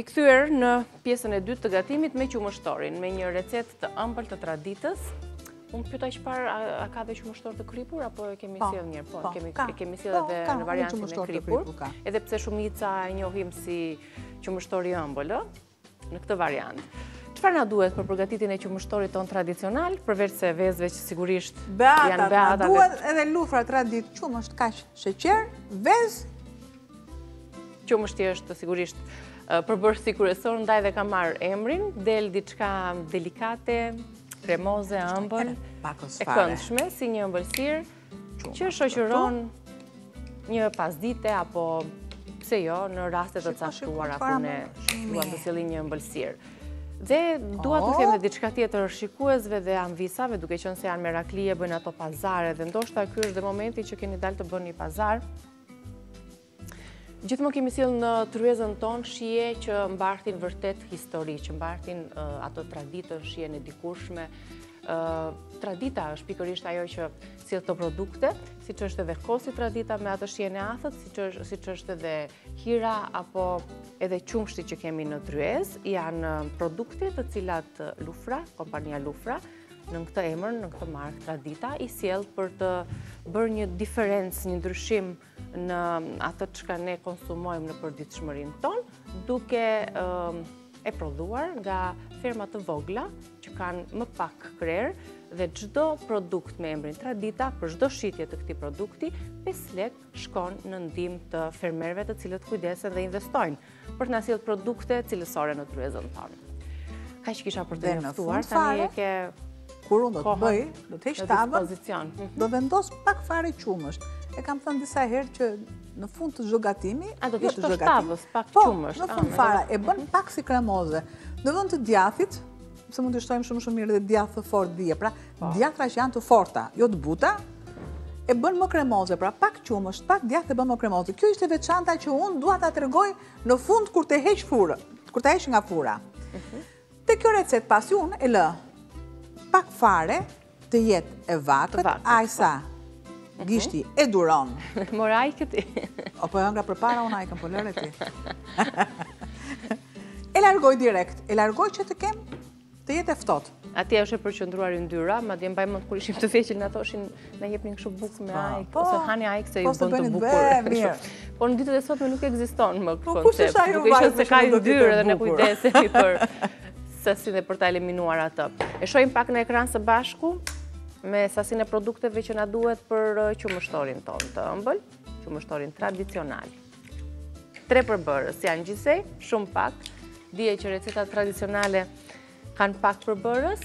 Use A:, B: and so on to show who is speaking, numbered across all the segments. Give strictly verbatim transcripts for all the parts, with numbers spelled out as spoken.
A: rikthyer në pjesën e dytë të gatimit me qumështorin, me një recetë të ëmbël të traditës. Unë pyeta çfarë a, a ka dhe qumështor të kripur apo e kemi sjellë mirë? Po, kemi e kemi sjellë edhe në variantin e kripur. Edhe pse shumica e njohim si qumështor i ëmbël, ë, në këtë variant. Çfarë na duhet për përgatitjen e qumështorit ton tradicional, përveç se vezëve që sigurisht janë beata?
B: Na duhet edhe lufra tradit, qumësht kaq sheqer, vezë.
A: Qumështi është sigurisht përbërësi kryesor, ndaj dhe ka marrë emrin, del diçka delikate, kremoze, ëmbël, e këndshme, si një ëmbëlsirë, që shoqëron një pasdite apo pse jo, në rastet të caktuara ku ne duam të sillim një ëmbëlsirë. Dhe dua të them edhe diçka tjetër shikuesve dhe anvisave, duke qenë se janë meraklie, bëjnë ato pazare, dhe ndoshta ky është dhe momenti që keni dalë të bëni pazar. Gjithmonë kemi sjellë në tryezën tonë shije që mbartin vërtet histori, që mbartin uh, ato traditën, shijen e dikurshme. Uh, tradita është pikërisht ajo që sjell këto produkte, siç është edhe kosi tradita me atë shijen e athët, siç është, siç është edhe hira apo edhe qumshti që kemi në tryezë, janë produkte të cilat Lufra, kompania Lufra, në këtë emër, në këtë markë Tradita, i sjell për të bërë një diferencë, një ndryshim në atë çka ne konsumojmë në përditshmërinë tonë, duke uh, e prodhuar nga ferma të vogla që kanë më pak krerë, dhe çdo produkt me emrin Tradita, për çdo shitje të këtij produkti, pesë lekë shkon në ndihmë të fermerëve të cilët kujdesen dhe investojnë për të na sjellë produkte cilësore në tryezën tonë. Kaq kisha për të njoftuar, tani e ke
B: kur unë do të bëj, do të heq tavën, do vendos pak fare qumësht. E kam thënë disa herë që në fund të çdo gatimi,
A: a do të shtosh tavës pak
B: po,
A: qumësht.
B: në fund fare e bën pak si kremoze. Në vend të djathit, se mund të shtojmë shumë shumë mirë dhe djathë të fort dije, pra djatra që janë të forta, jo të buta, e bën më kremoze, pra pak qumësht, pak djathë e bën më kremoze. Kjo ishte veçanta që unë dua ta tregoj në fund kur të heq furrë, kur të heq nga fura. Te kjo recetë pasi unë e lë pak fare të jetë e vakët, ajsa gishti e duron.
A: Mora ai këti.
B: O po jo nga përpara unë ajkën, po lëre ti. E largoj direkt, e largoj që të kem të jetë e ftohtë.
A: Atje është e përqendruar yndyra, madje mbaj mend kur ishim të vegjël na thoshin na jepnin kështu bukë me ajk, ose hani ajk se ju bën të bukur. Po në ditët e sotme nuk ekziston më këtë koncept. Duke qenë se ka yndyrë dhe ne kujdesemi për sasinë për ta eliminuar atë. E shohim pak në ekran së bashku me sasinë e produkteve që na duhet për qumështorin tonë të ëmbël, qumështorin tradicional. Tre përbërës janë gjithsej, shumë pak. Dije që recetat tradicionale kanë pak përbërës.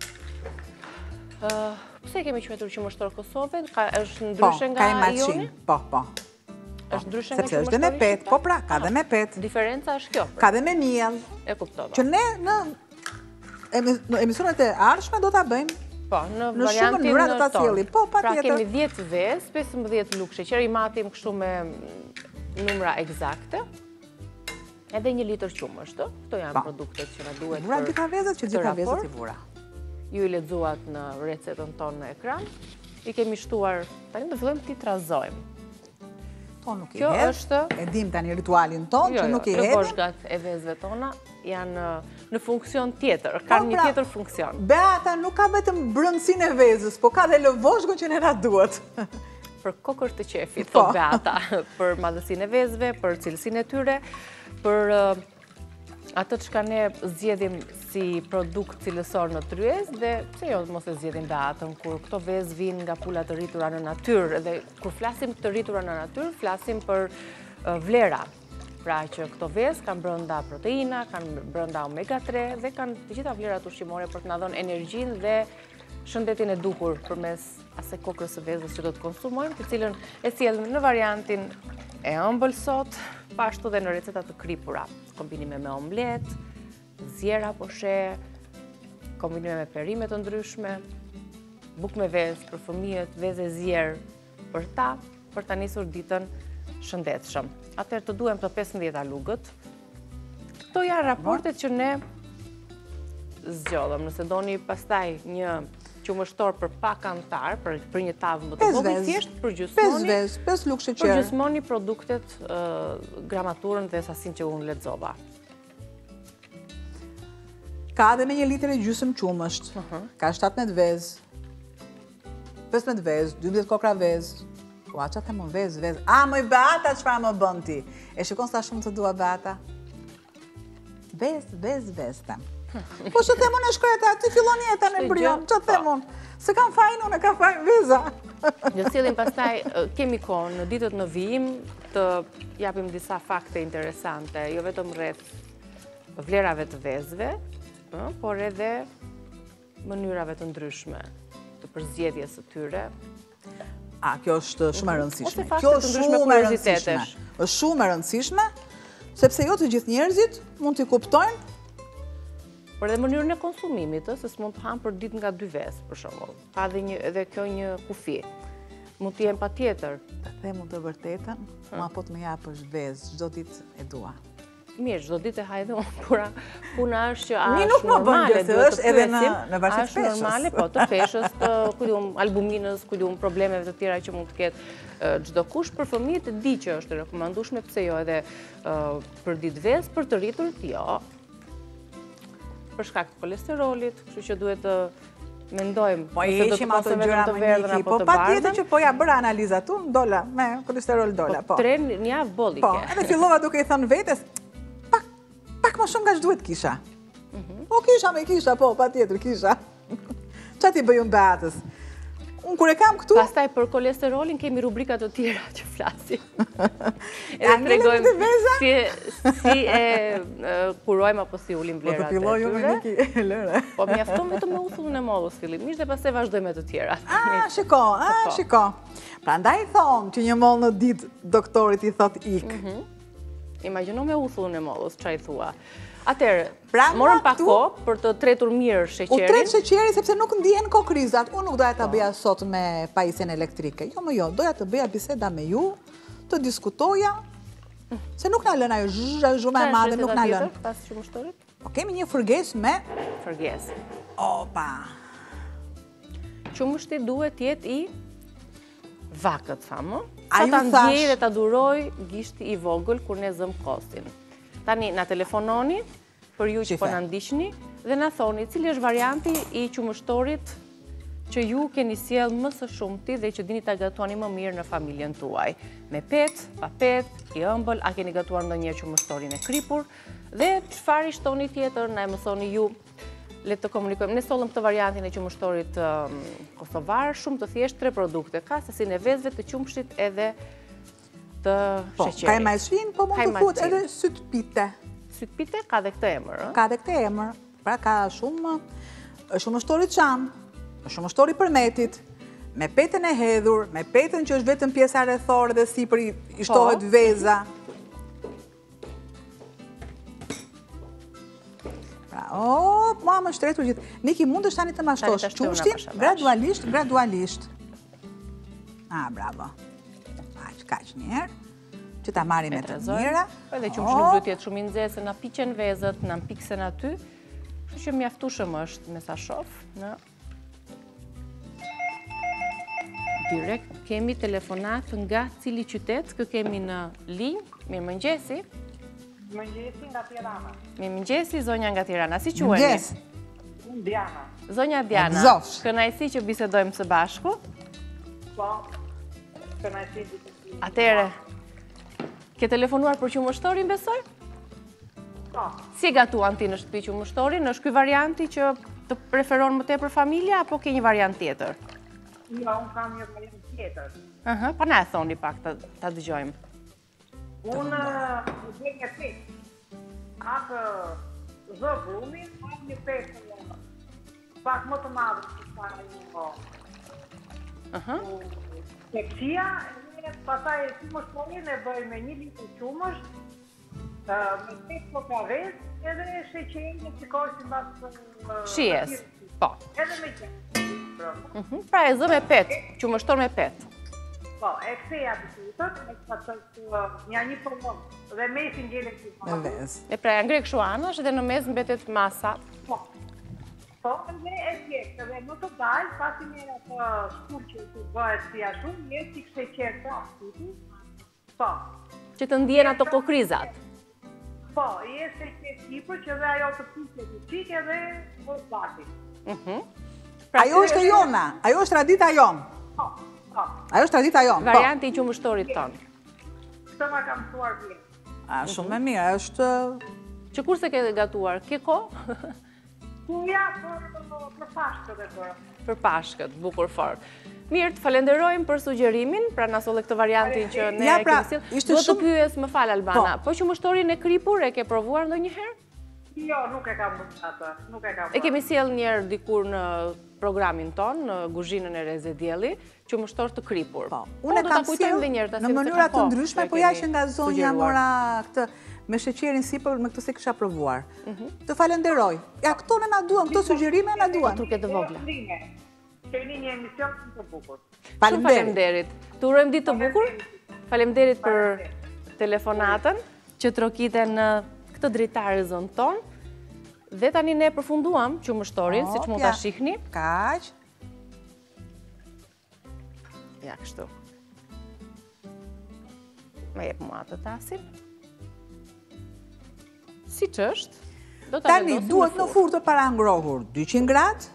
A: Uh, pse kemi quajtur qumështor Kosove? Ka është ndryshe nga Ioni?
B: Po, po.
A: Është ndryshe nga
B: sepse është dhe me pet, po pra, ka dhe me pet.
A: Diferenca është kjo.
B: Ka dhe me miell.
A: E kuptova.
B: Që ne në në emisionet e ardhshme do ta bëjmë.
A: Po, në
B: në shumë mënyra do ta sjellim. Po, patjetër.
A: Pra kemi dhjetë vezë, pesëmbëdhjetë lugë sheqer, i matim kështu me numra eksakte. Edhe një litër qumësht, këto janë produktet që na duhet për.
B: Vura dita vezët që gjitha vezët i vura.
A: Ju i lexuat në recetën tonë në ekran. I kemi shtuar, tani do fillojmë ti trazojmë.
B: Tonë nuk i hedh. Kjo është, e dim tani ritualin tonë që nuk i hedhim. Jo,
A: lëgoshkat e vezëve tona janë në funksion tjetër, kanë një tjetër funksion.
B: Beata nuk ka vetëm brëndësinë e vezës, po ka dhe lëvoshkën që ne na duhet.
A: Për kokër të qefit, thot Beata, për madhësinë e vezëve, për cilësinë e tyre, për atë çka ne zgjedhim si produkt cilësor në tryezë, dhe pse jo mos e zgjedhim Beatën kur këto vezë vinë nga pula të rritura në natyrë, dhe kur flasim të rritura në natyrë, flasim për vlera. Pra që këto vezë kanë brenda proteina, kanë brenda omega tre dhe kanë të gjitha vlerat ushqimore për të na dhënë energjinë dhe shëndetin e duhur përmes asaj kokrës së vezës që do të konsumojmë, të cilën e sjellim në variantin e ëmbël sot, pa ashtu dhe në receta të kripura, kombinime me omlet, zjera poshe, kombinime me perime të ndryshme, bukë me vezë për fëmijët, vezë e zjerë për ta, për ta nisur ditën shëndetshëm. Atëherë të duhem të pesëmbëdhjetë lugët. Këto janë raportet që ne zgjodhëm. Nëse doni pastaj një qumështor për pak antar, për, për një tavë më të vogël, thjesht përgjysmoni,
B: pesë lugë sheqer.
A: Përgjysmoni produktet, uh, gramaturën dhe sasinë që unë lexova.
B: Ka edhe me një litër e gjysmë qumësht, ka shtatëmbëdhjetë vezë, pesëmbëdhjetë vezë, dymbëdhjetë kokra vezë. Ua, që të më vezë, vezë. A, më i Beata, çfarë më bën ti? E shikon sa shumë të dua Beata? Vezë, vezë, vezë, tem. Po që të më në shkreta, ti fillon jetën e mbrion, që të më në? Se kam fajnë, unë e kam fajnë veza.
A: Në cilin pastaj kemi kohë në ditët në vijim të japim disa fakte interesante, jo vetëm rreth vlerave të vezëve, por edhe mënyrave të ndryshme të përzgjedhjes së tyre.
B: A, kjo është shumë e rëndësishme.
A: Ose fakte
B: Kjo
A: të
B: është
A: ndryshme
B: shumë e rëndësishme.
A: kuriozitetesh.
B: Është shumë e rëndësishme, sepse jo të gjithë njerëzit mund t'i kuptojnë.
A: Por edhe mënyrën e konsumimit, ë, se s'mund të ham për ditë nga dy vezë, për shembull. Ka edhe një edhe kjo një kufi. Mund të jem patjetër.
B: Të them të vërtetën, ma po të më japësh vezë, çdo ditë e dua.
A: Mirë, çdo ditë e haj edhe unë, por puna është që a
B: Mi
A: është
B: nuk më bën
A: normale,
B: gjë, se
A: duhet
B: është
A: të
B: edhe në-
A: pyesim,
B: në varësi
A: a
B: të
A: është
B: peshës.
A: normale, po, të peshës, të kujtun albuminës, kujtun problemeve të tjera që mund të ketë ë, çdo kush. Për fëmijët e di që është e rekomandueshme, pse jo edhe ë, për ditë vezë, për të rritur jo. Për shkak të kolesterolit, kështu që duhet të mendojmë
B: Po
A: nëse do të
B: ishim ato
A: konsumojmë
B: gjëra
A: të
B: më
A: verdhën
B: niki,
A: apo
B: po
A: të
B: pa tjetër
A: bardhën.
B: që po ja bëra analizat unë, dola, me kolesterol dola, po.
A: Tre një javë bolli
B: Po,
A: ke.
B: edhe fillova duke i thënë vetes, pak, pak më shumë nga që duhet kisha. Po kisha me kisha, po, pa tjetër kisha. Qa ti bëjun Beatës? Unë kur e kam këtu,
A: Pastaj për kolesterolin kemi rubrika të tjera që flasim. Edhe
B: A, ngelen
A: tregojmë
B: të veza?
A: si, si e e, kurojmë apo si ulim
B: po të
A: vlerat e
B: filloj ju me
A: tyre.
B: Niki, lëre.
A: Po mjafton vetëm me uthullin e mollës fillimisht dhe pastaj vazhdojmë me të tjerat.
B: A, shiko, a,
A: Po.
B: shiko. Pra ndaj thonë që një mollë në ditë doktorit i thot ik.
A: Imagjino me uthullin e mollës, ç'a i thua. Atëherë,
B: Pra,
A: morëm
B: ma
A: pak
B: këtu-
A: kohë për të tretur mirë
B: U
A: sheqerin.
B: tret sheqeri sepse nuk ndihen kokrizat. Unë nuk doja ta bëja sot me pajisjen elektrike. Jo më jo, doja të bëja biseda me ju, të diskutoja, se nuk na lën ajo zhzh, zhuma e
A: Çfarë
B: madhe,
A: është
B: nuk
A: receta
B: na lën.
A: tjetër pas qumështorit?
B: Po kemi një fërgesë me
A: Fërgesë.
B: opa.
A: Qumështi duhet të jetë i vakët, thamë.
B: A
A: Sa
B: ju
A: ta
B: thash-
A: ndjej dhe ta duroj gishti i vogël kur ne zëm kostin. Tani na telefononi për ju që
B: Qife.
A: po na ndiqni dhe na thoni cili është varianti i qumështorit që ju keni sjell më së shumti dhe që dini ta gatuani më mirë në familjen tuaj. Me pet, pa pet, i ëmbël, a keni gatuar ndonjëherë qumështorin e kripur dhe çfarë i shtoni tjetër, na e mësoni ju. Le të komunikojmë. Ne sollëm këtë variantin e qumështorit um, kosovar, shumë të thjeshtë, tre produkte. Ka sasin e vezëve, të qumshit edhe të
B: Po,
A: sheqerit.
B: ka e majshin, po mund të
A: Kajmaqin.
B: thuhet edhe syt pite.
A: Syt pite ka dhe këtë emër, ë?
B: Ka dhe këtë emër. Pra ka shumë, është shumë shtori çam, është shumë shtori përmetit, me petën e hedhur, me petën që është vetëm pjesa rrethore dhe sipër i i shtohet
A: Po.
B: veza. Pra, o, ma më shtretur gjithë. Niki, mund është tani të
A: Tani
B: mashtosh
A: ta shtuna
B: qumshtin
A: pasha bash.
B: gradualisht, gradualisht. Ah, bravo. Aq, kaq një herë, që ta marrim me të
A: Trezor.
B: mira.
A: Po edhe qumshi
B: O,
A: nuk duhet të jetë shumë i nxehtë se na piqen vezët, na piksen aty. Kështu që mjaftueshëm është me sa shoh, në direkt kemi telefonat nga cili qytet, kë kemi në linjë. Mirëmëngjesi.
C: Mëngjesi nga Tirana.
A: Mirëmëngjesi, zonja nga Tirana. Si quheni?
B: mëngjes.
C: Unë Diana.
A: Zonja Diana.
B: Gëzofsh.
A: Kënaqësi që bisedojmë së bashku.
C: Po, kënaqësi ditë.
A: Atëre, ke telefonuar për qumështorin, besoj?
C: Po,
A: Si gatuan ti në shtëpi qumështorin? Është ky varianti që të preferon më tepër familja apo ke një variant tjetër?
C: jo, unë kam një variant tjetër.
A: Ëhë, pa na e thoni pak ta, ta dëgjojmë.
C: Unë në dhe një pet. Atë zë brumin, atë një pet pak më të madhë që sa një
A: Ëhë.
C: teksia, e pasaj e qumështorin e bëj me një litë qumësht, me pet koka vezë, edhe sheqerin e qikoj si mbas...
A: Shijes. Po.
C: Edhe me qenë.
A: Mhm. Pra e zë me pet, qumështor me pet.
C: Po, e ktheja bitutët, e këta të një një përmon, dhe mesin gjele që
B: Me vezë.
A: E pra e ngre kështu anash dhe në mes mbetet masa.
C: Po, po, dhe e tjekë, dhe më të dalë, pasi me atë shkur që të bëhet si ashtu, një si kështë e qerë të ashtu. Po,
A: Që të ndjen ato kokrizat.
C: Po, jeshte që sipër që dhe ajo të pisje të qike dhe për plati.
B: Ajo është e jona, ajo është tradita jonë.
C: Po, po.
B: Ajo është tradita jonë, po.
A: Varianti i qumështorit tonë.
C: Këtë ma kam thuar vjetë.
B: A, shumë e mirë, është...
A: Që kur se ke gatuar? Ke ko?
C: Ja, për pashkët e për.
A: Për pashkët, bukur fort. Mirë, të falenderojmë për sugjerimin, pra na solle këtë variantin që ne
B: Ja, pra,
A: kemi sill.
B: ishte
A: Do të
B: shumë-
A: pyes, më fal Albana, po qumështorin e kripur e ke provuar ndonjëherë?
C: Jo, nuk e kam bërë atë, nuk e kam
A: E kemi sjell një herë dikur në programin ton, në kuzhinën e Reze Dielli, qumështor të kripur.
B: Po, unë e
A: do ta
B: kam
A: kujtojmë
B: sjell
A: edhe një herë ta
B: në
A: sjell, se
B: mënyra
A: kam
B: të
A: kohë
B: ndryshme,
A: që
B: po ja
A: kemi
B: që nga zonja
A: sugjeruar.
B: mora këtë me sheqerin sipër, me këtë se kisha provuar.
A: Mhm.
B: Të falenderoj. Ja, këto ne na duan, këto sugjerime na duan.
A: Truke të vogla.
C: Keni një emision të bukur.
A: Shumë
B: Faleminderit.
A: faleminderit. Të urojmë ditë të bukur. Faleminderit për telefonatën që trokiten në këtë dritare zonë tonë. Dhe tani ne përfunduam qumështorin, siç mund ta
B: Opja.
A: shihni.
B: Kaq.
A: Ja, kështu. Me jep mua të tasin. Si që është, do ta
B: Tani
A: vendosim
B: duhet
A: në
B: në furrë të parangrohur dyqind gradë.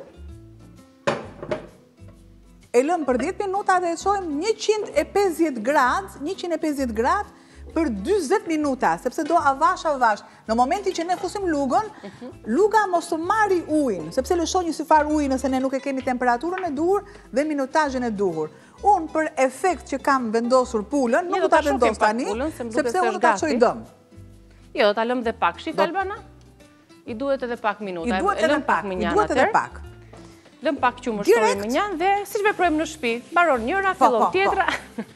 B: E lëm për dhjetë minuta dhe e çojmë njëqind e pesëdhjetë gradë, njëqind e pesëdhjetë gradë për dyzet minuta, sepse do avash avash. Në momentin që ne fusim lugën, luga mos të marri ujin, sepse lëshon një syfar uji nëse ne nuk e kemi temperaturën e duhur dhe minutazhin e duhur. Unë për efekt që kam vendosur pulën, nuk
A: do
B: do ta
A: ta shohim
B: vendos
A: pak
B: tani,
A: pulën, se më duket
B: sepse
A: se
B: unë
A: është
B: do ta
A: gati.
B: çoj dëm.
A: Jo, do ta lëm dhe pak. Shik Albana? I duhet edhe pak minuta.
B: I duhet
A: E
B: edhe
A: lëm
B: pak,
A: me
B: i
A: njanë
B: duhet edhe
A: atëherë.
B: pak.
A: Lëm pak qumështorin
B: Direkt.
A: me njanë dhe siç veprojmë në shtëpi. Mbaron njëra,
B: Po,
A: fillon
B: po, po.
A: tjetra.